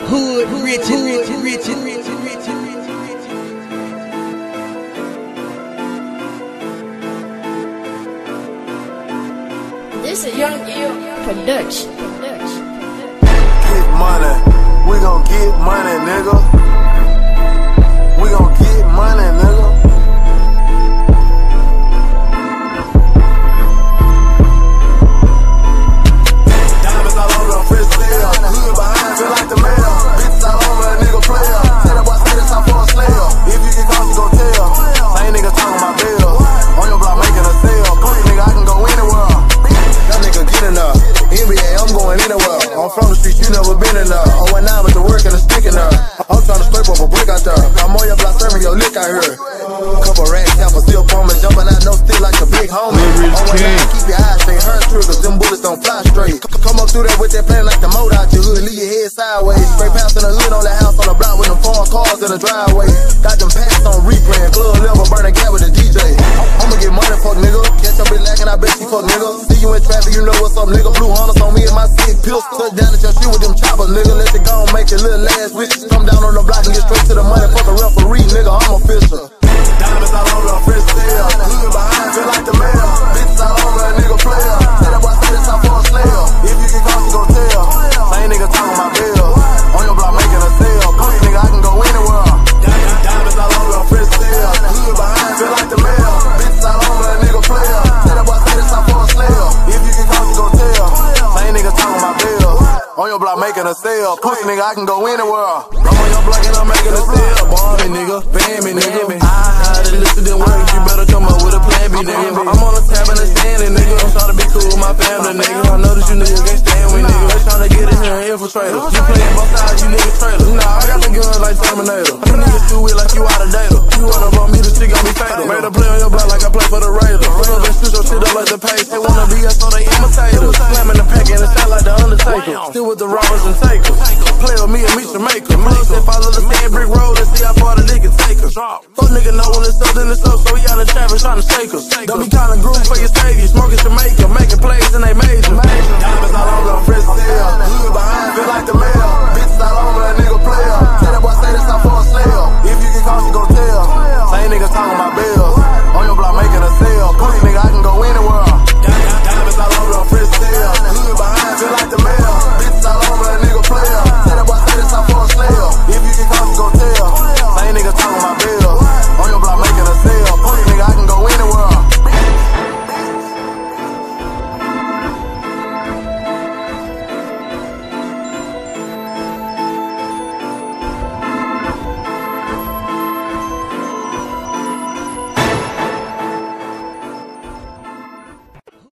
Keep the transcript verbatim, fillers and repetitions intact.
Hood, rich, rich, rich, rich, rich, rich. This is Young Ill production. Get money, we gon' get money, nigga. We gon' get money, nigga. Diamonds all over, fresh steel. Hood behind, feel like the mayor. Bitches all over, a nigga player. Say that boy, say this out for a slayer. If you get caught, you gon' tell. Same nigga talking about bills. On your block making a sale. Pussy nigga, I can go anywhere. That nigga get enough. N B A, I'm going anywhere. I'm from the streets, you never been in there. Oh, and now with the work and the stick in there. I'm trying to scrape up a brick out there. I'm on your block serving your lick out here. Couple racks, half a steel palm and jumping out, no still like a big homie. Oh, and now keep your eyes straight, hurt through, cause them bullets don't fly straight. Come up through there with that plane like the motor out your hood, leave your head sideways. Straight past in the hood on that house on the block with them foreign cars in the driveway. Got them packs on replay and club level, burning gas with the D J. I'ma get money, fuck nigga. Catch up bitch lacking, I bet she fuck nigga. See you in traffic, you know what's up, nigga. Blue harness on me and my sick pills. Touch down at your shit with them choppers, nigga. Let it go and make your little ass wishes. Come down on the block and get straight to the money. Fuck a referee, nigga, I'm official. Diamonds all over, a fresh steel. Hood behind, feel like the mayor. Bitches all over, a nigga player. Say that boy, say this out for a slayer. If you get caught, you gon' tell. Same nigga talking about bills. On your block making a sale. Pussy nigga, I can go anywhere. Diamonds all over, a fresh steel. Hood behind, feel like the mayor. Bitches all over, a nigga player. Say that boy, say this out for a slayer. If you get caught, you gon' tell. Same nigga talking about bills. On your block making a sale. Pussy nigga, I can go anywhere. I'm on your block and I'm making a sale. Ball me, nigga. Bam me, nigga. I had it listed in work. You better come up with a plan B, nigga. I'm on the tab and the standing, nigga. I'm trying to be cool with my family, nigga. I know that you niggas can't stand with, nigga. They trying to get in here and infiltrate us. You playing both sides, you niggas trailers. Nah, I got the gun like Terminator. You niggas do it like you out of data. You run up on me, the shit gon' be fatal. Made a play on your block like I play for the Raiders. Pull up and shoot your shit up like the pace. They wanna be us, so they imitate us. Slamming the pack and it sound like the Undertaker. Still with the robbers and takers. Play with me and meet your maker. Plugs that follow the sand brick road and see how far the nigga take us. Fuck nigga know when it's up, then it's up, so we out of traffic trying to shake us. Don't be kinda groove for your savior. Smoking Jamaica, making plays and they major.